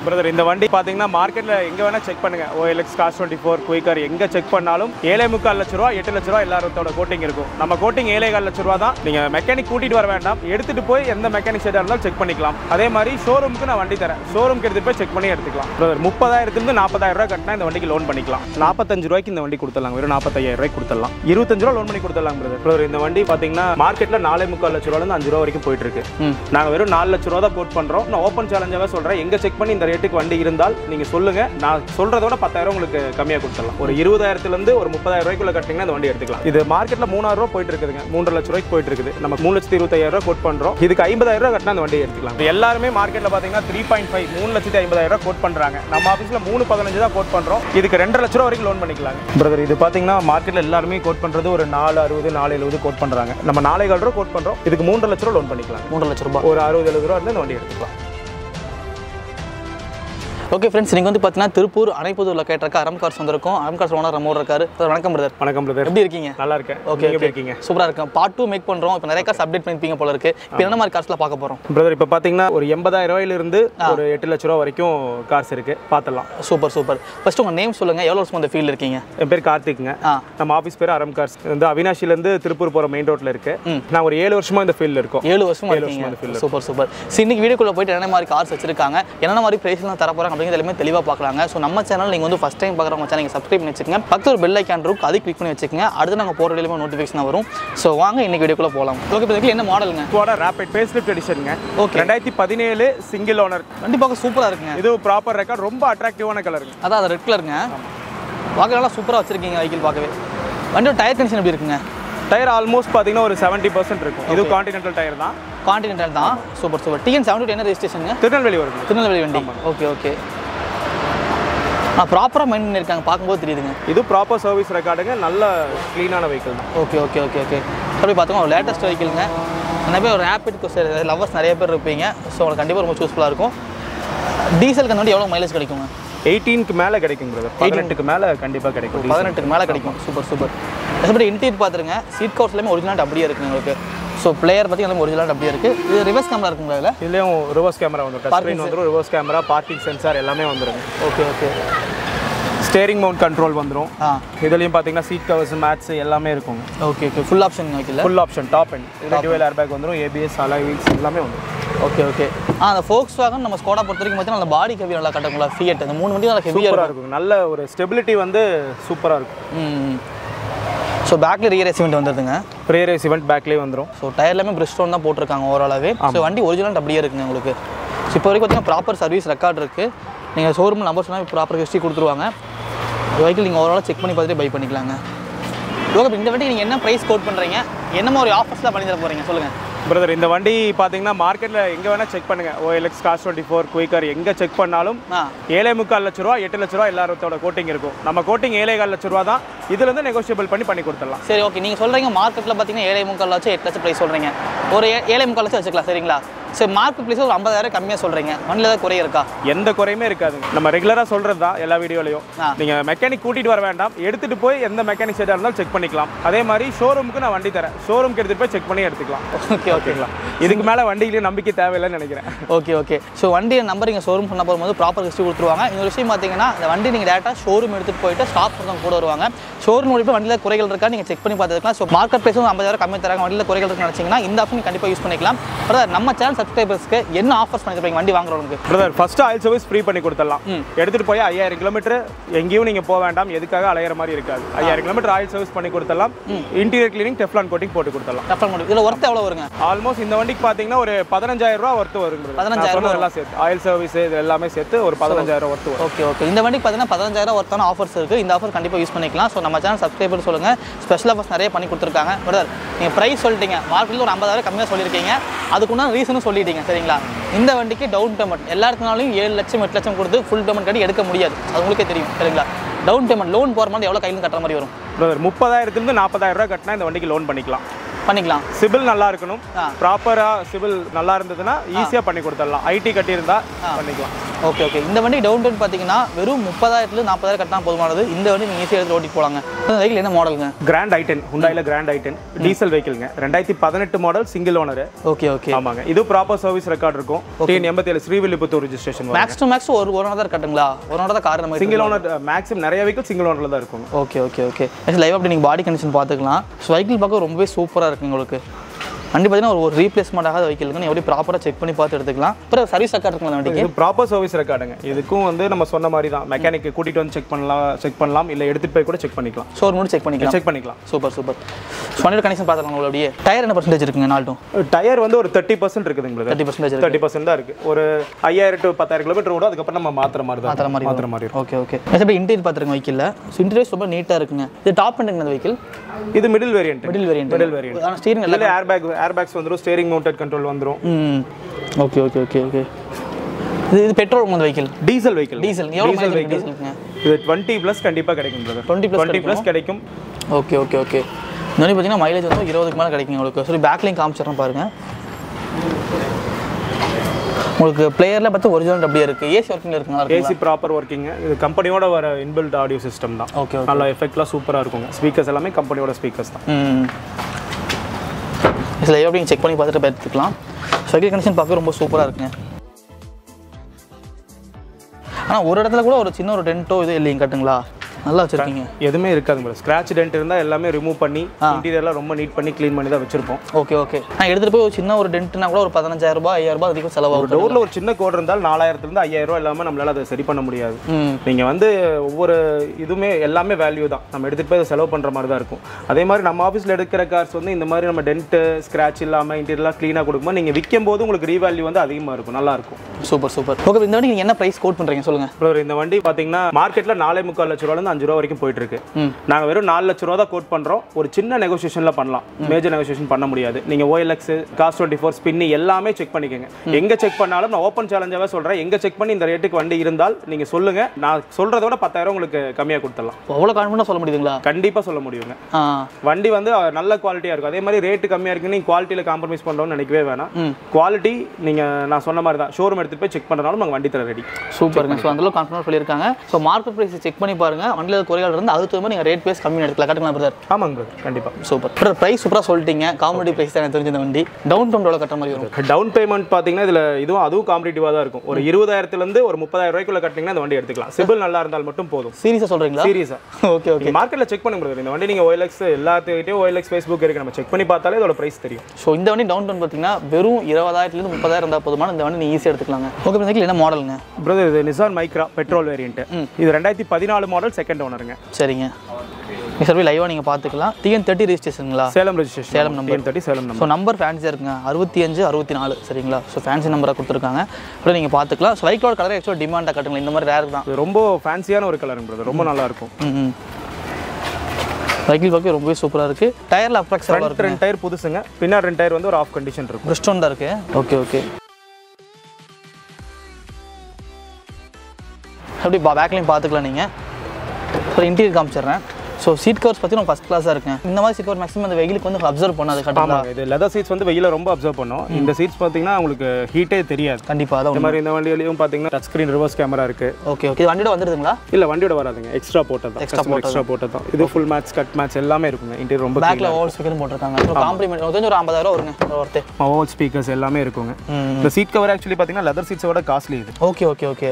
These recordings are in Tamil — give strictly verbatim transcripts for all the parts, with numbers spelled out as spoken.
பிரதர் இந்த வண்டி பாத்தீங்கன்னா மார்க்கெட்ல எங்க வேணா செக் பண்ணுங்க. O L X car twenty four Quikr எங்க செக் பண்ணாலும் ஏழே முக்கால் லட்ச ரூபா எட்டு லட்ச ரூபா எல்லாரோட கோட்டிங் இருக்கும். நம்ம கோட்டிங் ஏழே கால் லட்ச ரூபா தான். நீங்க மெக்கானிக் கூட்டிட்டு வர வேண்டாம், எடுத்துட்டு போய் எந்த மெக்கானிக் செட்டா இருந்தாலும் செக் பண்ணிக்கலாம். அதே மாதிரி ஷோரூமுக்கு நான் வண்டி தரேன், ஷோரூமுக்கு எடுத்து போய் செக் பண்ணி எடுத்துக்கலாம். பிரதர் முப்பதாயிரத்துல இருந்து நாற்பதாயிரம் ரூபாய் கட்டினா இந்த வண்டிக்கு லோன் பண்ணிக்கலாம். நாற்பத்தஞ்சு ரூபாய்க்கு இந்த வண்டி கொடுத்துடலாம், வெறும் நாற்பத்தையாயிரம் ரூபாய்க்கு கொடுத்துடலாம். இருபத்தஞ்சு ரூபா லோன் பண்ணி கொடுத்துடலாம் பிரதர். பிரதர் இந்த வண்டி பாத்தீங்கன்னா மார்க்கெட்ல நாலே முக்கால் லட்ச ரூபாயில இருந்து அஞ்சு ரூபா வரைக்கும் போயிட்டு இருக்கு. நாங்க வெறும் நாலு லட்ச ரூபா தான் கோட் பண்றோம். நான் ஓப்பன் சேலஞ்சாவே சொல்றேன், எங்க செக் பண்ணி இந்த ரேட்டுக்கு வண்டி இருந்தால் நீங்க சொல்லுங்க, நான் சொல்றதோட பத்தாயிரம் உங்களுக்கு கம்மியா கொடுத்துடலாம். ஒரு இருபதாயிரத்துல இருந்து ஒரு முப்பதாயிரம் ரூபாய்க்குள்ள கட்டிங்கன்னா இந்த வண்டி எடுத்துக்கலாம். இது மார்க்கெட்ல மூணாயிரம் ரூபாய் போயிட்டு இருக்குதுங்க, மூன்றரை லட்ச ரூபாய்க்கு போயிட்டு இருக்குது. நம்ம மூணு லட்சத்தி இருபத்தாயிரம் ரூபாய் கோட் பண்றோம். இதுக்கு ஐம்பதாயிரம் ரூபாய் கட்டினா அந்த வண்டி எடுத்துக்கலாம். எல்லாருமே மார்க்கெட்ல பாத்தீங்கன்னா த்ரீ பாயிண்ட் ஃபைவ் மூணு லட்சத்தி ஐம்பதாயிரம் ரூபாய் கோட் பண்றாங்க. நம்ம ஆஃபீஸ்ல மூணு பதினஞ்சு தான் கோட் பண்றோம். இதுக்கு ரெண்டரை லட்ச ரூபாய் வரைக்கும் லோன் பண்ணிக்கலாம். பிரதர் இது பாத்தீங்கன்னா மார்க்கெட்ல எல்லாருமே கோட் பண்றது ஒரு நாலு அறுபது நாலு எழுபது கோட் பண்றாங்க. நம்ம நாலே கால் ரூபாய் கோட் பண்றோம். இதுக்கு மூன்றரை லட்ச ரூபாய் லோன் பண்ணிக்கலாம். மூன்றரை லட்ச ரூபாய் ஒரு அறுபது எழுபது ரூபா இருந்து இந்த வண்டி எடுத்துக்கலாம். ஓகே ஃப்ரெண்ட்ஸ், நீங்கள் வந்து பார்த்தீங்கன்னா திருப்பூர் அனைப்புதூர் லொக்கேட் இருக்க அரம் கார்ஸ் வந்திருக்கும். அரம் கார்ஸ் ஓனர் நம்ம இருக்காரு. வணக்கம் பிரதர். வணக்கம் பிரதர், எப்படி இருக்கீங்க? நல்லா இருக்கேன். ஓகே எப்படி இருக்கீங்க? சூப்பராக இருக்கும். பார்ட் டூ மேக் பண்ணுறோம். இப்போ நிறைய கார்ஸ் அப்டேட் பண்ணிப்பீங்க போல இருக்கு. இப்போ என்ன மாதிரி கார்ஸ்லாம் பார்க்க போகிறோம் பிரதர்? இப்போ பார்த்தீங்கன்னா ஒரு எண்பதாயிரம் ரூபாயிலிருந்து ஒரு எட்டு லட்ச ரூபா வரைக்கும் கார்ஸ் இருக்கு, பார்த்துலாம். Super super. ஃபர்ஸ்ட் உங்கள் நேம் சொல்லுங்க, எவ்வளோ வருஷம் இந்த ஃபீல்டு இருக்கீங்க? என் பேர் கார்த்திக்ங்க. நம்ம ஆஃபீஸ் பேர் அரம் கார்ஸ். வந்து அவினாஷிலேருந்து திருப்பூர் போகிற மெயின் ரோட்டில் இருக்கு. நான் ஒரு ஏழு வருஷமா இந்த ஃபீல்டில் இருக்கோம். ஏழு வருஷமா இருக்கீங்க. Super super. இன்னைக்கு வீடியோக்குள்ள போயிட்டு என்ன மாதிரி கார்ஸ் வச்சிருக்காங்க, என்ன மாதிரி பிரைஸ்லாம் தர போகிறாங்க அப்படிங்கிறது எல்லாமே தெளிவாக பார்க்கலாம். ஸோ நம்ம சேனல் நீங்கள் வந்து ஃபஸ்ட் டைம் பார்க்குறவங்க சேனல் சப்ஸ்கிரைப் பண்ணி வச்சுக்கோங்க. பக்கத்தில் ஒரு பெல் ஐக்கான் இருக்கும், அதை கிளிக் பண்ணி வச்சுக்கோங்க. அடுத்து நாங்கள் போகிற டெலிவரி நோட்டிஃபிகேஷன் வரும். ஸோ வாங்க இன்னைக்கு வீடியோக்குள்ள போகலாம். ஓகே, இப்போ என்ன மாடலுங்க? போட ரேபிட் ஃபேஸ் லிஃப்ட் எடிஷனுங்க. ஓகே, ரெண்டாயிரத்தி பதினேழு சிங்கிள் ஓனர் வண்டி பார்க்க சூப்பராக இருக்குங்க. இது ப்ராப்பர் ரெக்கார்ட், ரொம்ப அட்ராக்டிவான கலருங்க. அதான் அது ரெட் கலருங்க. பார்க்க நல்லா சூப்பராக வச்சிருக்கீங்க வெஹிக்கிள் பார்க்கவே. வண்டியோட டயர் கண்டிஷன் எப்படி இருக்குங்க? டயர் ஆல்மோஸ்ட் பார்த்தீங்கன்னா ஒரு செவன்ட்டி பர்சன்ட் இருக்கும். இது கான்டினென்டல் டயர் தான். கான்டினென்டல் தான். Super super. டிஎன் செவன்ட்டி என்ன ரெஜிஸ்ட்ரேஷனுங்க? திருநெல்வேலி வருது. திருநெல்வேலி வண்டி. Okay okay. ஆ ப்ராப்பராக மெயின்டைன் பண்ணியிருக்காங்க, பார்க்கும்போது தெரியுதுங்க. இது ப்ராப்பர் சர்வீஸ் ரெக்கார்டுங்க, நல்ல க்ளீனான வெஹிக்கிள் தான். Okay okay okay okay. அப்படி பார்த்தோம்னா ஒரு லேட்டஸ்ட் வெஹிக்கிள்ங்க. நிறைய பேர் ஒரு ரேபிட்க்கு லவ்வர்ஸ் நிறைய பேர் இருப்பீங்க. ஸோ உங்களுக்கு கண்டிப்பாக ரொம்ப சூஸ்ஃபுல்லாக இருக்கும். டீசலுக்கு வந்து எவ்வளோ மைலேஜ் கிடைக்குங்க? எயிட்டீனுக்கு மேலே கிடைக்கும் பிரதர். பதினெட்டுக்கு மேலே கண்டிப்பாக கிடைக்கும். பதினெட்டுக்கு மேலே கிடைக்கும். Super super. எப்படி இன்டீரியர் பார்த்துருங்க. சீட் கவர்ஸ் எல்லாமே ஒரிஜினல் அப்படியே இருக்குங்க உங்களுக்கு. ஸோ பிளேயர் பற்றி எல்லாமே ஒரிஜினல் அப்படியே இருக்குது. இது ரிவர்ஸ் கேமரா இருக்குங்களா? இல்லை இதுலேயும் ரிவர்ஸ் கேமரா வந்துடும். ஸ்க்ரீன் வந்துடும், ரிவர்ஸ் கேமரா, பார்க்கிங் சென்சார் எல்லாமே வந்துடுங்க. Okay okay. Steering mount control வந்துடும். இதுலேயும் பார்த்தீங்கன்னா சீட் கவர்ஸ், மேட்ஸ் எல்லாமே இருக்கும். Okay okay. ஃபுல் ஆப்ஷன் வைக்கல? ஃபுல் ஆப்ஷன், டாப் அண்ட் இது டுவெல் ஏர் பேக் வந்துடும், ஏபிஎஸ், அலாய் வீல்ஸ் எல்லாமே வந்துடும். Okay okay. ஆ அந்த ஃபோக்ஸ் வேகன் நம்ம ஸ்கோடா பொறுத்த வரைக்கும் பார்த்தீங்கன்னா அந்த பாடி ஹெவி நல்லா கட்டுங்களா? ஃபியட் அந்த மூணு வண்டி நல்லா ஹெவியாக இருக்கும். நல்ல ஒரு ஸ்டெபிலிட்டி வந்து சூப்பராக இருக்கும். ம். ஸோ பேக்கில் ரியர் எசிமெண்ட் வந்துடுதுங்க. ரியர் எசிமெண்ட் பேக்லேயே வந்துடும். ஸோ டயர் எல்லாமே பிரிஸ்டோன் தான் போட்டிருக்காங்க ஓவராலாகவே. ஸோ வண்டி ஒரிஜினல் அப்படியே இருக்குங்க உங்களுக்கு. ஸோ இப்போ வரைக்கும் பார்த்தீங்கன்னா ப்ராப்பர் சர்வீஸ் ரெக்கார்ட் இருக்குது. நீங்கள் ஷோரூம் நம்பர் சொன்னால் ப்ராப்பர் ஹிஸ்ட்ரி கொடுத்துருவாங்க. வெஹிக்கிள் நீங்கள் ஓவராலாக செக் பண்ணி பார்த்துட்டு பை பண்ணிக்கலாங்க. ஓகே, இந்த வண்டி நீங்கள் என்ன ப்ரைஸ் கோட் பண்ணுறீங்க, என்ன மாதிரி ஆஃபர்ஸ்லாம் பண்ணி தர போகிறீங்க சொல்லுங்கள் பிரதர்? இந்த வண்டி பார்த்தீங்கன்னா மார்க்கெட்டில் எங்கே வேணால் செக் பண்ணுங்கள். O L X car twenty four Quikr எங்கே செக் பண்ணாலும் ஏழே முக்கால் லட்ச ரூபா எட்டு லட்ச ரூபா எல்லாரோட கோட்டிங் இருக்கும். நம்ம கோட்டிங் ஏழே கால் லட்ச ரூபா தான். இதுலேருந்து நெகோஷியபிள் பண்ணி பண்ணி கொடுத்துடலாம். சரி ஓகே. நீங்கள் சொல்கிறீங்க மார்க்கெட்டில் பார்த்தீங்கன்னா ஏழை முக்கால் லட்சம் எட்டு லட்சம் ப்ரைஸ் சொல்கிறீங்க. ஒரு ஏழை முக்கால் லட்சம் வச்சுக்கலாம் சரிங்களா? சரி, மார்க்கெட் பிளேஸ் ஒரு ஐம்பதாயிரம் கம்மியாக சொல்கிறீங்க. வண்டியில் ஏதாவது குறை இருக்கா? எந்த குறையுமே இருக்காது. நம்ம ரெகுலராக சொல்கிறது தான் எல்லா வீடியோலையும். நீங்கள் மெக்கானிக் கூட்டிகிட்டு வர வேண்டாம், எடுத்துகிட்டு போய் எந்த மெக்கானிக் செட்டாக இருந்தாலும் செக் பண்ணிக்கலாம். அதே மாதிரி ஷோரூமுக்கு நான் வண்டி தரேன், ஷோரூமுக்கு எடுத்துகிட்டு போய் செக் பண்ணி எடுத்துக்கலாம். ஓகே ஓகேங்களா? இதுக்கு மேலே வண்டியிலேயே நம்பிக்கை தேவையில்லைன்னு நினைக்கிறேன். Okay okay. ஸோ வண்டியை நம்பர் இங்கே ஷோரூம் பண்ண போகும்போது ப்ராப்பர் ஹிஸ்ட்ரி கொடுத்துருவாங்க. இந்த விஷயம் பார்த்தீங்கன்னா இந்த வண்டி நீங்கள் டேரெக்டாக ஷோரூம் எடுத்துகிட்டு போயிட்டு ஸ்டாப் பண்ண கூட வருவாங்க. ஷோரூம் போய் வண்டியில் குறைகள் இருக்கா நீங்கள் செக் பண்ணி பார்த்துக்கலாம். ஸோ மார்க்கெட் பிளேஸும் ஐம்பதாயிரம் கம்மி தராங்க, வண்டியில் குறைகள் இருக்குன்னு நினச்சிங்கன்னா இந்த ஆப்ஷன் கண்டிப்பாக யூஸ் பண்ணிக்கலாம். பிரதர் நம்ம சேனல் சப்ஸ்கிரைபர்ஸ்க்கு என்ன ஆஃபர்ஸ் பண்ணிருப்பீங்க வண்டி வாங்குறவங்களுக்கு? Brother first oil service free பண்ணி கொடுத்துடலாம். எடுத்துகிட்டு போய் ஐயாயிரம் கிலோமீட்டர் எங்கேயும் நீங்கள் போக வேண்டாம், எதுக்காக அலையிற மாதிரி இருக்காது. ஐயாயிரம் கிலோமீட்டர் ஆயில் சர்வீஸ் பண்ணி கொடுத்துடலாம். இன்டீரியர் கிளீனிங், டெஃப்லான் கோட்டிங் போட்டு கொடுத்துடலாம். டெஃப்லான் கோட்டிங் இதில் ஒர்த் எவ்வளோ வருங்க? ஆல்மோஸ்ட் இந்த வண்டிக்கு பார்த்தீங்கன்னா ஒரு பதினஞ்சாயிரம் ரூபா ஒர்த்து வருங்க. பதினஞ்சாயிரம் எல்லாம் சேர்த்து ஆயில் சர்வீஸ் இது எல்லாமே சேர்த்து ஒரு பதினஞ்சாயிரம் ஒர்த்து வரும். Okay okay. இந்த வண்டிக்கு பார்த்தீங்கன்னா பதினஞ்சாயிரம் ஒர்த்தான ஆஃபர்ஸ் இருக்குது. இந்த ஆஃபர் கண்டிப்பாக யூஸ் பண்ணிக்கலாம். ஸோ நம்ம சேனல் சப்ஸ்கிரைபர் சொல்லுங்கள், ஸ்பெஷல் ஆஃபர்ஸ் நிறைய பண்ணி கொடுத்துருக்காங்க. பிரதர் நீங்கள் ப்ரைஸ் சொல்லிட்டீங்க, மார்க்கெட்டில் ஒரு ஐம்பதாயிரம் கம்மியாக சொல்லியிருக்கீங்க, அதுக்குன்னா ரீசனும் சொல்லிட்டீங்க சரிங்களா? இந்த வண்டிக்கு டவுன் பேமெண்ட் எல்லாருக்குனாலும் ஏழு லட்சம் எட்டு லட்சம் கொடுத்து ஃபுல் பேமெண்ட் கட்டி எடுக்க முடியாது, அது உங்களுக்கே தெரியும் சரிங்களா? டவுன் பேமெண்ட் லோன் போகிற மாதிரி எவ்வளோ கையில் கட்டுற மாதிரி வரும்? பிரதர் முப்பதாயிரத்துலேருந்து நாற்பதாயிரம் ரூபா கட்டினா இந்த வண்டிக்கு லோன் பண்ணிக்கலாம். பண்ணிக்கலாம். சிபில் நல்லா இருக்கணும், ப்ராப்பராக சிபில் நல்லா இருந்ததுன்னா ஈஸியாக பண்ணி கொடுத்துடலாம். ஐடி கட்டியிருந்தா பண்ணிக்கலாம். ஓகே ஓகே இந்த வண்டி டவுன் பேமெண்ட் பார்த்தீங்கன்னா வெறும் முப்பதாயிரத்துல நாற்பதாயிரம் கட்டினா போதுமானது. இந்த வண்டி நீங்கள் ஈஸியாக எடுத்து ஓட்டிட்டு போகலாங்க. இந்த வெஹிக்கிள் என்ன மாடலுங்க? கிராண்ட் ஐட்டன், ஹுண்டாயில கிராண்ட் ஐட்டன் டீசல் வெஹிக்கிள்ங்க. ரெண்டாயிரத்தி பதினெட்டு மாடல், சிங்கிள் ஓனர். ஓகே ஓகே ஆமாங்க. இது ப்ராப்பர் சர்வீஸ் ரெக்கார்ட் இருக்கும். டிஎன் எண்பத்தி ஏழு Srivilliputhur registration. Max to max ஒரு ஒரு ஓனர் தான் கட்டுங்களா? ஒரு ஓனர் தான் கார் நம்ம சிங்கிள் ஓனர். மேக்ஸிமம் நிறைய வெஹிக்கிள் சிங்கிள் ஓனர்ல தான் இருக்கும். ஓகே ஓகே ஓகே லைவ் அப்படி நீங்கள் பாடி கண்டிஷன் பார்த்துக்கலாம். ஸோ வெஹிக்கிள் பார்க்க ரொம்பவே சூப்பராக இருக்குது உங்களுக்கு. வண்டி பார்த்தீங்கன்னா ஒரு ரீப்ளேஸ்மெண்ட் ஆகாத வெஹிக்கிள் எப்படி ப்ராப்பராக செக் பண்ணி பார்த்து எடுத்துக்கலாம். அப்புறம் சர்வீஸ் ரெக்கார்ட் இருக்குங்களா வண்டிக்கு? இது ப்ராப்பர் சர்வீஸ் ரெக்கார்டுங்க. இதுக்கும் வந்து நம்ம சொன்ன மாதிரி தான் மெக்கானிக் கூட்டிட்டு வந்து செக் பண்ணலாம் செக் பண்ணலாம் இல்லை எடுத்துட்டு போய் கூட செக் பண்ணிக்கலாம். ஷோர் மூணு செக் பண்ணிக்கலாம் செக் பண்ணிக்கலாம். Super super. வண்டியோட கண்டிஷன் பார்த்துக்கலாம். அப்படியே டயர் என்ன பர்சன்டேஜ் இருக்குங்க? நாள்ட்டும் டயர் வந்து ஒரு தேர்ட்டி பர்சன்ட் இருக்குதுங்க. தேர்ட்டி பர்சன்டேஜ் தேர்ட்டி பர்சன்ட் தான் இருக்குது. ஒரு ஐயாயிரம் டு பத்தாயிரம் கிலோமீட்டர் ஓடும். அதுக்கப்புறம் நம்ம மாத்திர மாதிரி தான் மாத்திர மாதிரி மாத்திர மாதிரி. ஓகே ஓகே எப்படி இன்டீரியர் பார்த்துருங்க வெஹிக்கிளில்? ஸோ இன்டீரியர் ரொம்ப நீட்டாக இருக்குங்க. இது டாப் பண்ணுங்க இந்த வெஹிக்கிள். இது middle variant. Middle variant middle variant. ஆனால் ஸ்டீரிங் இல்லை ஏர் பேக் ஏர் பேக்ஸ் வந்துடும். ஸ்டீரிங் மவுண்டட் கண்ட்ரோல் வந்துடும். Hmm okay okay okay okay இது இது பெட்ரோல் இந்த வெஹிக்கிள்? Diesel vehicle. டீசல் எவ்வளோ மைலேஜ் டீசலுங்க? இது டுவெண்ட்டி ப்ளஸ் கண்டிப்பாக கிடைக்கும் brother. Twenty plus twenty plus கிடைக்கும். ஓகே ஓகே ஓகே இந்த வண்டி பார்த்தீங்கன்னா மைலேஜ் வந்து இருபதுக்கு மேலே கிடைக்கும் உங்களுக்கு. சரி பேக்லையும் காமிச்சிடறேன் பாருங்கள். உங்களுக்கு பிளேயரில் பார்த்து ஒரிஜினல் அப்படியே இருக்குது. ஏசி ஒர்க்கிங் இருக்குங்களா? AC proper working. இது கம்பெனியோட வர இன்பில்ட் ஆடியோ சிஸ்டம் தான். ஓகே நல்ல எஃபெக்ட்லாம் சூப்பராக இருக்குங்க. ஸ்பீக்கர்ஸ் எல்லாமே கம்பெனியோட ஸ்பீக்கர்ஸ் தான். ம் இதில் எப்படி செக் பண்ணி பார்த்துட்டு எடுத்துக்கலாம். வெஹிக்கிள் கண்டிஷன் பார்க்க ரொம்ப சூப்பராக இருக்குங்க. ஆனால் ஒரு இடத்துல கூட ஒரு சின்ன ஒரு டென்ட்டோ இது இல்லைங்க கட்டுங்களா? நல்லா வச்சிருக்கீங்க. எதுவுமே இருக்காது மேடம். ஸ்க்ராட்ச் டென்ட் இருந்தால் எல்லாமே ரிமூவ் பண்ணி இன்டீரியர்லாம் ரொம்ப நீட் பண்ணி க்ளீன் பண்ணி தான் வச்சிருப்போம். ஓகே ஓகே நான் எடுத்துகிட்டு போய் ஒரு சின்ன ஒரு டென்ட்னா கூட ஒரு பதினஞ்சாயிரம் ரூபாய் ஐயாயிரம் ரூபாய் அதிகம் செலவாகும். டோரில் ஒரு சின்ன கோடு இருந்தால் நாலாயிரத்துலேருந்து ஐயாயிரம் ரூபா இல்லாமல் நம்மளால அதை சரி பண்ண முடியாது. நீங்கள் வந்து ஒவ்வொரு இதுவுமே எல்லாமே வேல்யூ தான். நம்ம எடுத்துகிட்டு போய் செலவு பண்ணுற மாதிரி தான் இருக்கும். அதே மாதிரி நம்ம ஆஃபீஸில் எடுக்கிற கார்ஸ் வந்து இந்த மாதிரி நம்ம டென்ட்டு ஸ்க்ராட்ச் இல்லாமல் இன்டீரியர்லாம் க்ளீனாக கொடுக்கும்போது நீங்கள் விற்கும் போது உங்களுக்கு ரீவேல்யூ வந்து அதிகமாக இருக்கும். நல்லாயிருக்கும். Super super. ஓகே இந்த வண்டி நீங்கள் என்ன ப்ரைஸ் கோட் பண்ணுறீங்க சொல்லுங்கள். ப்ரோ இந்த வண்டி பார்த்தீங்கன்னா மார்க்கெட்டில் நாலே முக்கால் லட்ச ரூபாலேருந்து அஞ்சு ரூபா வரைக்கும் போயிட்டு இருக்கு. நாங்கள் வெறும் நாலு லட்ச ரூபா தான் கோட் பண்ணுறோம். ஒரு சின்ன நெகோசியேஷன்ல பண்ணலாம். மேஜர் நெகோசியேஷன் பண்ண முடியாது. நீங்கள் OLX cars twenty four Spinny எல்லாமே செக் பண்ணிக்கோங்க. எங்கே செக் பண்ணாலும் நான் ஓப்பன் சேலஞ்சாகவே சொல்கிறேன். எங்கே செக் பண்ணி இந்த ரேட்டுக்கு வண்டி இருந்தால் நீங்கள் சொல்லுங்க. நான் சொல்கிறத விட பத்தாயிரம் உங்களுக்கு கம்மியாக கொடுத்துடலாம். அவ்வளோ கான்ஃபிடன்ட்டாக சொல்ல முடியுங்களா? கண்டிப்பாக சொல்ல முடியுங்க. வண்டி வந்து நல்ல குவாலிட்டியாக இருக்கும். அதே மாதிரி ரேட்டு கம்மியாக இருக்குன்னு நீங்கள் குவாலிட்டியில் காம்ப்ரமைஸ் பண்ணுறோம்னு நினைக்கவே வேணாம். குவாலிட்டி நீங்கள் நான் சொன்ன மாதிரி தான் ஷோரூம் எடுத்துகிட்டு போய் செக் பண்ணுறனாலும் நாங்கள் வண்டி தர ரெடி. சூப்பருங்க. ஸோ அந்தளவு கான்ஃபிடன்ட் சொல்லியிருக்காங்க. ஸோ மார்க்கெட் ப்ரைஸ் செக் பண்ணி பாருங்கள். வண்டியில் குறைகள் இருந்து அதுக்கு தகுந்த நீங்கள் ரேட் பேஸ் கம்மி எடுக்கலாம். கட்டுங்களா பிரதர்? ஆமாங்க பிரதர் கண்டிப்பாக. Super brother. ப்ரைஸ் சூப்பராக சொல்லிட்டீங்க. காம்படி ப்ரைஸ் தான் தெரிஞ்ச இந்த வண்டி. டவுன் பேமெண்ட் எவ்வளோ கட்டுற மாதிரி வரும்? டவுன் பேமெண்ட் பார்த்தீங்கன்னா இதில் இதுவும் அதுவும் காம்படிட்டிவாக தான் இருக்கும். ஒரு இருபதாயிரத்துலேருந்து ஒரு முப்பதாயிரம் ரூபாய்க்குள்ள கட்டிங்கன்னா இந்த வண்டி எடுத்துக்கலாம். சிபில் நல்லா இருந்தால் மட்டும் போதும். சீரியஸாக சொல்கிறீங்களா? சீரியஸாக. ஓகே ஓகே மார்க்கெட்டில் செக் பண்ணுங்க பிரதர். இந்த வண்டி நீங்கள் ஓஎல்எக்ஸ் எல்லாத்துக்கிட்டையும் ஓஎல்எக்ஸ் ஃபேஸ்புக் இருக்குது. நம்ம செக் பண்ணி பார்த்தாலே இதோட ப்ரைஸ் தெரியும். ஸோ இந்த வண்டி டவுன் பேமெண்ட் பார்த்தீங்கன்னா வெறும் இருபதாயிரத்துலேருந்து முப்பதாயிரம் இருந்தால் போதுமான இந்த வண்டி நீங்கள் ஈஸியாக எடுத்துக்கலாங்க. ஓகே இந்த என்ன மாடலுங்க பிரதர்? இது நிசான் மைக்ரா பெட்ரோல் வேரியன்ட். இது ரெண்டாயிரத்தி பதினாலு மாடல் செகண்ட் ஓனருங்க. சரிங்க. சர்வே லைவாக நீங்கள் பார்த்துக்கலாம். டிஎன் தேர்ட்டி ரெஜிஸ்ட்ரேஷனுங்களா? Salem registration. Salem number thirty Salem number. So number ஃபேன்சியாக இருக்குங்க. அறுபத்தி அஞ்சு அறுபத்தி நாலு சரிங்களா? ஸோ ஃபேன்சி நம்பராக கொடுத்துருக்காங்க. அப்புறம் நீங்கள் பார்த்துக்கலாம். ஸோ லைட்டோட கலர் ஆக்சுவலாக டிமாண்டாக கட்டுங்களா? இந்த மாதிரி ரேர் தான். ரொம்ப ஃபேன்சியான ஒரு கலருங்க பிரதர். ரொம்ப நல்லா இருக்கும். ம் சைக்கிள் பார்க்க ரொம்பவே சூப்பராக இருக்குது. டயரில் அப்ராக்ஸ் ஃப்ரண்ட் ரெண்டு டயர் புதுசுங்க. பின்னாடி ரெண்டு டயர் வந்து ஒரு ஆஃப் கண்டிஷன் இருக்கும். பிரிஸ்டோன் தான் இருக்குது. ஓகே ஓகே அப்படி பேக்லையும் பார்த்துக்கலாம் நீங்கள். அப்புறம் இன்டீரியர் காமிச்சிடுறேன். ஸோ சீட் கவர்ஸ் பார்த்தீங்கன்னா ஃபஸ்ட் கிளாஸாக இருக்குங்க. இந்த மாதிரி சீட் கவர் மேக்ஸிமம் அந்த வெயிலுக்கு வந்து அப்சர்வ் பண்ணாது. கரெக்டாக இது லெதர் சீட்ஸ் வந்து வெயில ரொம்ப அப்சர்வ் பண்ணும். இந்த சீட்ஸ் பார்த்தீங்கன்னா உங்களுக்கு ஹீட்டே தெரியாது. கண்டிப்பாக அதான். இந்த மாதிரி இந்த வண்டியிலையும் பார்த்தீங்கன்னா டச் ஸ்க்ரீன் ரிவர்ஸ் கேமரா இருக்குது. ஓகே ஓகே வண்டியோட வந்துடுதுங்களா? இல்லை வண்டியோட வராதுங்க. எக்ஸ்ட்ரா போட்டது தான். எக்ஸ்ட்ரா எக்ஸ்ட்ரா போட்டது தான். இது ஃபுல் மேட்ச் கட் மேட்ச் எல்லாமே இருக்குங்க. இன்டீரியர் ரொம்ப பேக்கில் ஓல் ஸ்பீக்கரும் போட்டிருக்காங்க. அப்புறம் காம்ப்ளிமெண்ட் கொஞ்சம் ஒரு ஐம்பதாயிரம் வருங்க ஒருத்தே. ஓல் ஸ்பீக்கர்ஸ் எல்லாமே இருக்குங்க. இந்த சீட் கவர் ஆக்சுவலி பார்த்தீங்கன்னா லெதர் சீட்ஸோட காஸ்ட்லி இது. ஓகே ஓகே ஓகே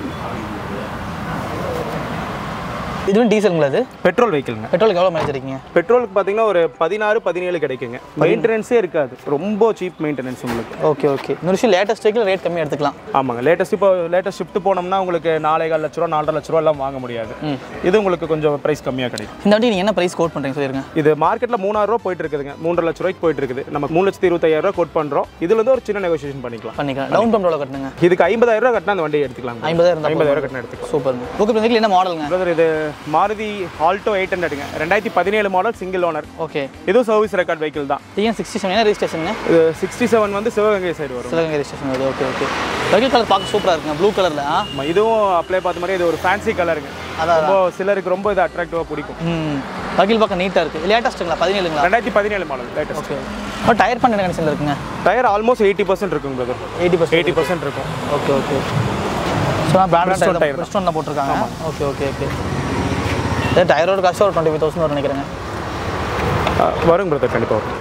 இதுவும் டீசலுங்களா? அது பெட்ரோல் வெஹிக்கிள்ங்க. பெட்ரோலுக்கு எவ்வளோ மைலேஜ் இருக்கீங்க? பெட்ரோலுக்கு பார்த்தீங்கன்னா ஒரு பதினாறு பதினேழு கிடைக்குங்க. மெயின்டெனன்ஸே இருக்காது. ரொம்ப சீப் மெயின்டெனன்ஸ் உங்களுக்கு. ஓகே ஓகே இந்த விஷயம் லேட்டஸ்ட் வெஹிக்கிள் ரேட் கம்மியாக எடுத்துக்கலாம். ஆமாங்க. லேட்டஸ்ட் இப்போ லேட்டஸ்ட் ஷிஃப்ட் போனோம்னா உங்களுக்கு நாலே கால் லட்ச ரூபா நாலரை லட்ச ரூபா எல்லாம் வாங்க முடியாது. இது உங்களுக்கு கொஞ்சம் ப்ரைஸ் கம்மியாக கிடைக்கும். இந்த வண்டி நீங்கள் என்ன ப்ரைஸ் கோட் பண்ணுறீங்க சொல்லிருங்க. இது மார்க்கெட்டில் மூணாயிரம் ரூபா போயிட்டு இருக்குதுங்க. மூன்றரை லட்ச ரூபாய்க்கு போயிட்டு இருக்குது. நம்ம மூணு லட்சத்தி இருபத்தாயிரம் ரூபா கோட் பண்ணுறோம். இதுல இருந்து ஒரு சின்ன நெகோசியேஷன் பண்ணிக்கலாம். பண்ணிக்கலாம். டவுன் பேமெண்ட் எவ்வளோ கட்டணுங்க? இதுக்கு ஐம்பதாயிரம் ரூபா கட்டினா அந்த வண்டியை எடுத்துக்கலாம். ஐம்பதாயிரம் ஐம்பதாயிரம் கட்டினா எடுத்துக்கலாம். சூப்பர். ஓகே இந்த என்ன மாடலுங்க? பிரதர் இது மாருதி ஆல்டோ எயிட் ஹண்ட்ரடுங்க. ரெண்டாயிரத்தி பதினேழு மாடல் சிங்கிள் ஓனர். ஓகே இதுவும் சர்வீஸ் ரெக்கார்ட் வெஹிக்கிள் தான். டிஎன் சிக்ஸ்டி செவன் என்ன ரெஜிஸ்ட்ரேஷனுங்க? இது சிக்ஸ்டி செவன் வந்து சிவகங்கை சைடு வரும். சிவகங்கை ரெஜிஸ்ட்ரேஷன் வருது. ஓகே ஓகே வெஹிக்கிள் கலர் பார்க்க சூப்பராக இருக்குங்க. ப்ளூ கலரில். ஆமாம் இதுவும் அப்ளை பார்த்த மாதிரி இது ஒரு ஃபேன்சி கலருங்க. அதான் ரொம்ப சிலருக்கு ரொம்ப இது அட்ராக்டிவாக பிடிக்கும். ம் வெஹிக்கிள் பார்க்க நீட்டாக இருக்குது. லேட்டஸ்ட்டுங்களா? பதினேழுங்களா? ரெண்டாயிரத்தி பதினேழு மாடல் லேட்டஸ்ட். ஓகே இப்போ டயர் பண்ண கண்டிஷனில் இருக்குங்க. டயர் ஆல்மோஸ்ட் எயிட்டி பர்சன்ட் இருக்குங்க brother. Eighty percent eighty percent இருக்கும். Okay okay so branded tyre பிரிஸ்டோனில் போட்டிருக்காங்க. ஓகே ஓகே ஓகே இதே டயரோட காஸ்ட் ஒரு டுவெண்ட்டி ஃபைவ் தௌசண்ட் வரும் நினைக்கிறேங்க. வரும் பிரதர், கண்டிப்பாக வரும்.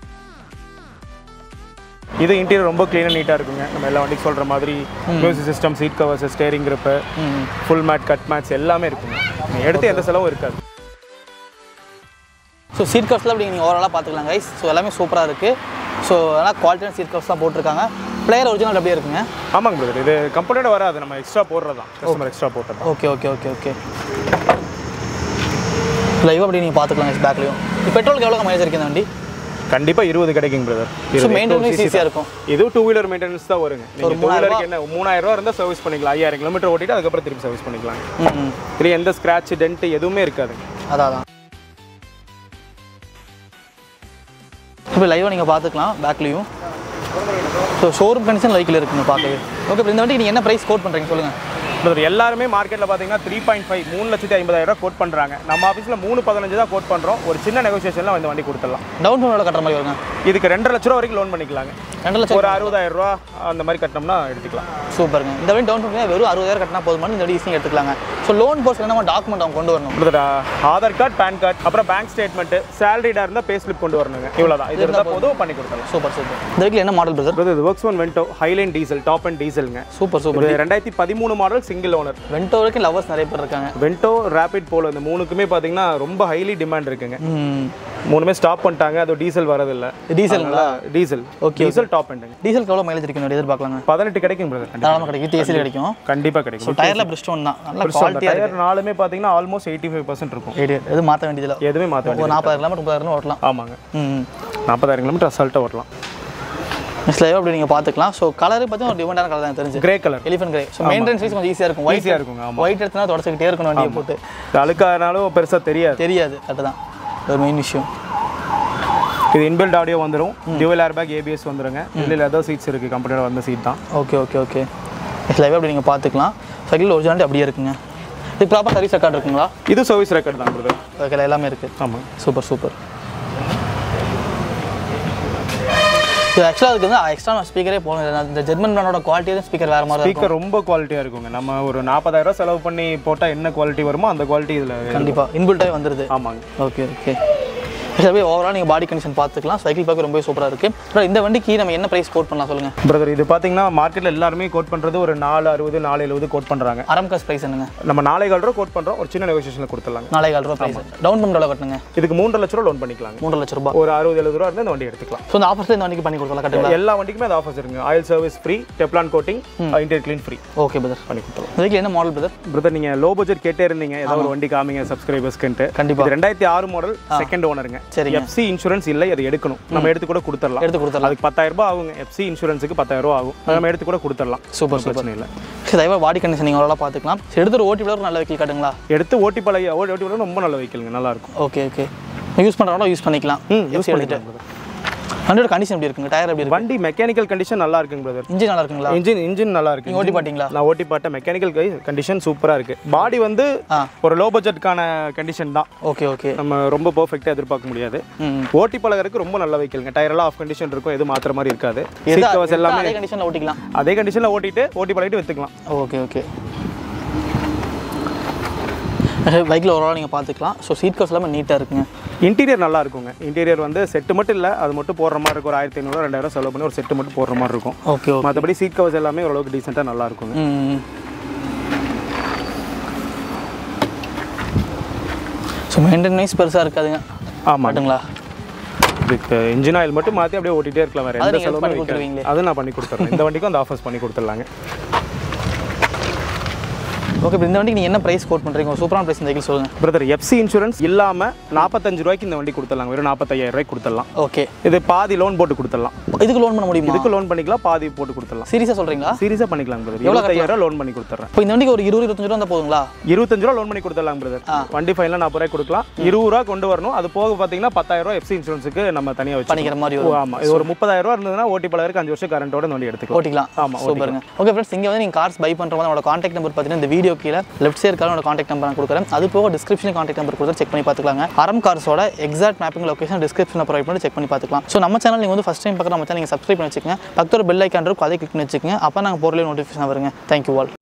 இது இன்டீரியர் ரொம்ப க்ளீனாக நீட்டாக இருக்குங்க. நம்ம எல்லா வண்டிக்கு சொல்கிற மாதிரி music system, seat covers, steering grip, full mat, cut mats எல்லாமே இருக்குங்க. எடுத்து எந்த செலவும் இருக்காது. ஸோ சீட் கவர்ஸில் அப்படி நீங்கள் ஓவராலாக பார்த்துக்கலாம் கைஸ். ஸோ எல்லாமே சூப்பராக இருக்குது. ஸோ அதனால் குவாலிட்டியான சீட் கவர்ஸ் தான் போட்டிருக்காங்க. பிளேயர் ஒரிஜினல் அப்படியே இருக்குங்க. ஆமாங்க பிரதர், இது கம்பெனியோட வராது, நம்ம எக்ஸ்ட்ரா போடுறது தான், கஸ்டமர் எக்ஸ்ட்ரா போட்டது. Okay okay okay okay live அப்படி நீங்கள் பார்த்துக்கலாம் கைஸ். பேக்லேயும் பெட்ரோலுக்கு எவ்வளோ மைலேஜ் இருக்குது இந்த வண்டி? கண்டிப்பாக இருபது கிடைக்குங்க பிரதர். ஸோ மெயின்டெனன்ஸ் ஈஸியாக இருக்கும். இது டூ வீலர் மெயின்டெனன்ஸ் தான் வருங்க. நீங்கள் டூ வீலருக்கு என்ன மூணாயிரம் ரூபா இருந்தால் சர்வீஸ் பண்ணிக்கலாம். ஐயாயிரம் கிலோமீட்டர் ஓட்டிட்டு அதுக்கப்புறம் திருப்பி சர்வீஸ் பண்ணிக்கலாம். இல்லை எந்த ஸ்க்ராட்ச் டென்ட் எதுவுமே இருக்காதுங்க. அதான் இப்போ லைவாக நீங்கள் பார்த்துக்கலாம் பேக்லேயும். ஸோ ஷோரூம் கண்டிஷன் லைக்கில் இருக்குங்க பார்க்கவே. ஓகே, இப்போ இந்த வண்டிக்கு நீங்கள் என்ன ப்ரைஸ் கோட் பண்ணுறீங்க சொல்லுங்கள். எல்லாருமே மார்க்கெட்டில் பார்த்தீங்கன்னா த்ரீ பாயிண்ட் ஃபைவ் மூணு லட்சத்தி ஐம்பதாயிரம் ரூபா கோட் பண்ணுறாங்க. நம்ம ஆஃபீஸில் மூணு பதினஞ்சு தான் கோட் பண்ணுறோம். ஒரு சின்ன நெகோசியேஷனில் இந்த வண்டி கொடுத்துடலாம். டவுன் பேமெண்ட் கட்டுற மாதிரி வருங்க. இதுக்கு ரெண்டரை லட்ச ரூபா வரைக்கும் லோன் பண்ணிக்கலாங்க. ரெண்டு லட்சம் ஒரு அறுபதாயிரம் ரூபா அந்த மாதிரி கட்டினோம்னா எடுத்துக்கலாம். சூப்பருங்க. இந்த வண்டி டவுன் பேமெண்ட் வெறும் அறுபதாயிரம் கட்டினா போதுமான இந்த வண்டி ஈஸியாக எடுத்துக்கலாங்க. ஸோ லோன் போர்ஸ் என்ன டாக்குமெண்ட் அவங்க கொண்டு வரணும். ஆதார் கார்டு, பேன் கார்டு, அப்புறம் பேங்க் ஸ்டேட்மெண்ட், சேலரிடா இருந்தால் பே ஸ்லிப் கொண்டு வரணுங்க. இவ்வளோதான். இது இருந்தால் போதும், பண்ணி கொடுக்கலாம். Super super. இந்த வண்டியில் என்ன மாடல் பிரதர்? இது ஒர்க்ஸ் ஒன் Vento Highline diesel, top end டீசலுங்க. Super super. ரெண்டாயிரத்தி பதிமூணு மாடல், சிங்கிள் ஓனர். வென்டோ வரைக்கும் லவர்ஸ் நிறைய பேர் இருக்காங்க. வென்டோ, ரேபிட் போலோ இந்த மூணுக்குமே பார்த்தீங்கன்னா ரொம்ப ஹைலி டிமாண்ட் இருக்குங்க. மூணுமே ஸ்டாப் பண்ணிட்டாங்க. அது டீசல் வரதில்லை. டீசல்ங்களா? Diesel. Okay, diesel top end. டீசலுக்கு எவ்வளோ மைலேஜ் இருக்குன்னு எதிர்பார்க்கலாங்க? பதினெட்டு கிடைக்கும் பிரதர். தாராளமாக கிடைக்கும். ஏசியில் கிடைக்கும். கண்டிப்பாக கிடைக்கும். ஸோ டயரில் பிரிஸ்டோன் தான். நல்ல குவாலிட்டியாக டயர் நாலுமே பார்த்தீங்கன்னா ஆல்மோஸ்ட் எயிட்டி ஃபைவ் பர்சன்ட் இருக்கும். எது மாற்ற வேண்டியதில்லை. எதுவுமே மாற்ற வேண்டியது. ஒரு நாற்பதாயிரம் கிலோமீட்டர் முப்பதாயிரம் ஓட்டலாம். ஆமாங்க, நாற்பதாயிரம் கிலோமீட்டர் அசால்ட்டாக ஓட்டலாம். நெக்ஸ்ட் லைவ் அப்படி நீங்கள் பார்த்துக்கலாம். ஸோ கலர் பார்த்தீங்கன்னா ஒரு டிமாண்டான கலர் தான் தெரிஞ்சு. Grey colour, elephant grey. So maintenance wise கொஞ்சம் ஈஸியாக இருக்கும். ஈஸியாக இருக்கும். ஆமாம், ஒயிட் எடுத்துனா தொடச்சிக்கிட்டே இருக்கணும் வண்டியை போட்டு. அழுக்கானாலும் பெருசாக தெரியாது. தெரியாது. கரெக்டு தான், ஒரு மெயின் விஷயம். இது இன்பில்ட் ஆடியோ வந்துடும். டியூவல் ஏர் பேக், ஏபிஎஸ் வந்துருங்க. இதில் லெதர் சீட்ஸ் இருக்குது. கம்பெனியோட வந்த சீட் தான். Okay okay okay next live அப்படி நீங்கள் பார்த்துக்கலாம். சைக்கிள் ஒரிஜினாலிட்டி அப்படியே இருக்குங்க. இது ப்ராப்பர் சர்வீஸ் ரெக்கார்டு இருக்குங்களா? இது சர்வீஸ் ரெக்கார்டு தான் பிரதர். ஓகே, எல்லாமே இருக்குது. ஆமாம், சூப்பர் சூப்பர். இது ஆக்சுவலாக அதுக்கு வந்து எக்ஸ்ட்ரா ஸ்பீக்கரே போகணும். இந்த ஜெர்மன் பிராண்டோட குவாலிட்டியாக ஸ்பீக்கர் வேறு மாதிரி ஸ்பீக்கர் ரொம்ப குவாலிட்டியாக இருக்குங்க. நம்ம ஒரு நாற்பதாயிரம் ரூபா செலவு பண்ணி போட்டால் என்ன குவாலிட்டி வருமோ அந்த குவாலிட்டி இதில் கண்டிப்பாக இன்பில்ட்டாகவே வந்துடுது. ஆமாங்க. ஓகே ஓகே அப்படியே ஓவரால் நீங்கள் பாடி கண்டிஷன் பார்த்துக்கலாம். சைக்கிள் பார்க்க ரொம்ப சூப்பராக இருக்குது. இந்த வண்டிக்கு நம்ம என்ன ப்ரைஸ் கோட் பண்ணலாம் சொல்லுங்கள் பிரதர்? இது பார்த்தீங்கன்னா மார்க்கெட்டில் எல்லாருமே கோட் பண்ணுறது ஒரு நாலு அறுபது நாலு எழுபது கோட் பண்ணுறாங்க. அரம் கார்ஸ் ப்ரைஸ் என்னங்க? நம்ம நாலே கால் ரூபா கோட் பண்ணுறோம். ஒரு சின்ன நெகோசியேஷனில் கொடுத்துடலாங்க. நாலே கால் ரூபா ப்ரைஸ். டவுன் பேமெண்ட் எவ்வளோ கட்டுங்க? இதுக்கு மூன்று லட்ச ரூபா லோன் பண்ணிக்கலாங்க. மூன்று லட்ச ரூபா ஒரு அறுபது எழுபது ரூபா இருந்தால் இந்த வண்டி எடுத்துக்கலாம். ஸோ இந்த ஆஃபர்ஸில் இந்த வண்டிக்கு பண்ணி கொடுக்கலாம் கட்டுங்களா? எல்லா வண்டிக்குமே அது ஆஃபர்ஸ் இருக்குங்க. Oil service free, Teflon coating, interior clean free. Okay brother, பண்ணி கொடுத்துருவோம். இதுக்கு என்ன மாடல் பிரதர்? பிரதர் நீங்கள் லோ பட்ஜெட் கேட்டே இருந்தீங்க, ஏதாவது ஒரு வண்டி காமிங்க சப்ஸ்கிரைபர்ஸ்க்கு. கண்டிப்பாக ரெண்டாயிரத்தி ஆறு மாடல், செகண்ட் ஓனருங்க. சரி, எஃப்சி இன்சூரன்ஸ் இல்லை, அது எடுக்கணும். நம்ம எடுத்து கூட கொடுத்துடலாம். எடுத்து கொடுத்துடலாம். அதுக்கு பத்தாயிரம் ரூபாய் ஆகுங்க. எஃப்சி இன்சூரன்ஸுக்கு பத்தாயிரம் ரூபாய் ஆகும். நம்ம எடுத்து கூட கொடுத்துடலாம். சூப்பர், பிரச்சனை இல்லை. சரி, தயவு பாடி கண்டிஷன் நீங்கள் அவ்வளோ பார்த்துக்கலாம். எடுத்து ஒரு ஓட்டி பிளர் நல்ல வெஹிக்கிள் காட்டுங்களா? எடுத்து ஓட்டி பழைய ஓட்டி பிளர் ரொம்ப நல்ல வெஹிக்கிள்ங்க, நல்லா இருக்கும். ஓகே ஓகே யூஸ் பண்ணுறவங்களா யூஸ் பண்ணிக்கலாம். யூஸ் பண்ணிட்டு வண்டியோட கண்டிஷன் எப்படி இருக்குங்க? டயர் எப்படி இருக்கு? வண்டி மெக்கானிக்கல் கண்டிஷன் நல்லா இருக்குங்க பிரதர். இன்ஜின் நல்லா இருக்குங்களா? இன்ஜின் இன்ஜின் நல்லா இருக்கு. நீங்க ஓட்டி பாத்தீங்களா? நான் ஓட்டி பார்த்தேன். மெக்கானிக்கல் கண்டிஷன் சூப்பரா இருக்கு. பாடி வந்து ஒரு லோ பட்ஜெட்கான கண்டிஷன் தான். ஓகே ஓகே நம்ம ரொம்ப பெர்ஃபெக்ட்டா எதிர்பார்க்க முடியாது. ஓட்டி பழகறதுக்கு ரொம்ப நல்ல வெஹிக்கிள்ங்க. டயர் எல்லாம் ஆஃப் கண்டிஷன் இருக்கும், எது மாத்திர மாதிரி இருக்காது. சீட் கவர்ஸ் எல்லாமே அதே கண்டிஷன்ல ஓட்டிக்கலாம். அதே கண்டிஷன்ல ஓட்டிட்டு ஓட்டி பழகிட்டு வித்துக்கலாம். ஓகே ஓகே பைக்கில் ஓவரால் நீங்கள் பார்த்துக்கலாம். ஸோ சீட் கவர்ஸ் எல்லாமே நீட்டாக இருக்குங்க. இன்டீரியர் நல்லா இருக்குங்க. இன்டீரியர் வந்து செட்டு மட்டும் இல்லை, அது மட்டும் போடுற மாதிரி இருக்கும். ஒரு ஆயிரத்தி ஐநூறு ரெண்டாயிரம் செலவு பண்ணி ஒரு செட்டு மட்டும் போடுற மாதிரி இருக்கும். ஓகே மற்றபடி சீட் கவர்ஸ் எல்லாமே ஓரளவுக்கு டீசெண்டாக நல்லா இருக்குங்க. ஸோ மெயின்டெனன்ஸ் பெருசாக இருக்காதுங்க. ஆமாட்டுங்களா? இதுக்கு இன்ஜின் ஆயில் மட்டும் மாற்றி அப்படியே ஓட்டிகிட்டே இருக்கலாம். வேறு எந்த செலவு பண்ணி கொடுத்துருவீங்க? அது நான் பண்ணி கொடுத்துறேன். இந்த வண்டிக்கும் அந்த ஆஃபர்ஸ் பண்ணி கொடுத்துடலாங்க. ஓகே, இப்போ இந்த வண்டிக்கு நீங்கள் என்ன ப்ரைஸ் கோட் பண்ணுறீங்க? சூப்பரான ப்ரைஸ் இந்த வெஹிக்கிள் சொல்லுங்கள் பிரதர். எஃப்சி இன்சூரன்ஸ் இல்லாமல் நாற்பத்தஞ்சு ரூபாய்க்கு இந்த வண்டி கொடுத்துடலாம். வெறும் நாற்பத்தையாயிரம் ரூபாய்க்கு கொடுத்துடலாம். ஓகே, இது பாதி லோன் போட்டு கொடுத்துடலாம். இதுக்கு லோன் பண்ண முடியுமா? இதுக்கு லோன் பண்ணிக்கலாம், பாதி போட்டு கொடுத்துடலாம். சீரியஸாக சொல்கிறீங்களா? சீரியஸாக பண்ணிக்கலாம் பிரதர். இருபத்தாயிரம் லோன் பண்ணி கொடுத்துறேன். இப்போ இந்த வண்டிக்கு ஒரு இருபது இருபத்தஞ்சு ரூபா போதுங்களா? இருபத்தஞ்சு ரூபா லோன் பண்ணி கொடுத்துடலாம் பிரதர். வண்டி ஃபைனல் நாற்பது ரூபாய் கொடுக்கலாம். இருபது ரூபா கொண்டு வரணும். அது போக பார்த்தீங்கன்னா பத்தாயிரம் ரூபா எஃப்சி இன்சூரன்ஸுக்கு நம்ம தனியாக வச்சு பண்ணிக்கிற மாதிரி. ஆமாம், இது ஒரு முப்பதாயிரம் ரூபா இருந்ததுன்னா ஓட்டி பழகருக்கு அஞ்சு வருஷம் கரண்டோட இந்த வண்டி எடுத்துக்கலாம். ஓட்டிக்கலாம். ஆமாம், சூப்பருங்க. ஓகே ஃப்ரெண்ட்ஸ், இங்கே வந்து நீங்கள் கார்ஸ் பை பண்ணுற மாதிரி கான்டாக்ட் நம்பர் பார்த்தீங்கன்னா இந்த வீடியோ கீழே லெஃப்ட் சைடு கார்டோட கான்டாக்ட் நம்பர் நான் கொடுக்குறேன். அது போக டிஸ்கிரிப்ஷன் கான்டாக்ட் நம்பர் கொடுத்து செக் பண்ணி பார்த்துக்கலாங்க. அரம் கார்ஸோட எக்ஸாக்ட் மேப்பிங் லொகேஷன் டிஸ்கிரிப்ஷனில் ப்ரொவைட் பண்ணி செக் பண்ணி பார்த்துக்கலாம். ஸோ நம்ம சேனல் நீங்கள் வந்து ஃபஸ்ட் டைம் பார்க்குற நம்ம சேனல் நீங்கள் சப்ஸ்கிரைப் பண்ணி வச்சுக்கோங்க. பக்கத்தில் பெல் ஐக்கான் இருக்கும், அதை கிளிக் பண்ணி வச்சுக்கோங்க. அப்போ நாங்கள் போகிற நோட்டிஃபிகேஷன் வருங்க. Thank you all.